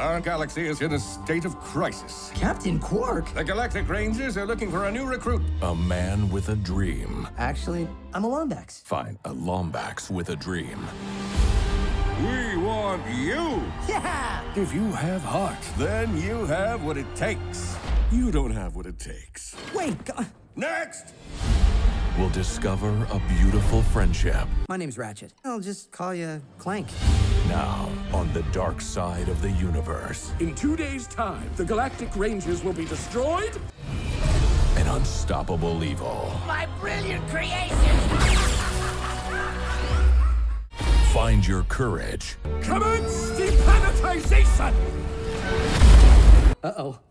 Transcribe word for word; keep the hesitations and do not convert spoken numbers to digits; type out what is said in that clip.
Our galaxy is in a state of crisis. Captain Quark? The Galactic Rangers are looking for a new recruit. A man with a dream. Actually, I'm a Lombax. Fine, a Lombax with a dream. We want you! Yeah! If you have heart, then you have what it takes. You don't have what it takes. Wait, God. Next! We'll discover a beautiful friendship. My name's Ratchet. I'll just call you Clank. Now, on the dark side of the universe. In two days' time, the Galactic Rangers will be destroyed. An unstoppable evil. My brilliant creation! Find your courage. Commence deplanetization! Uh-oh.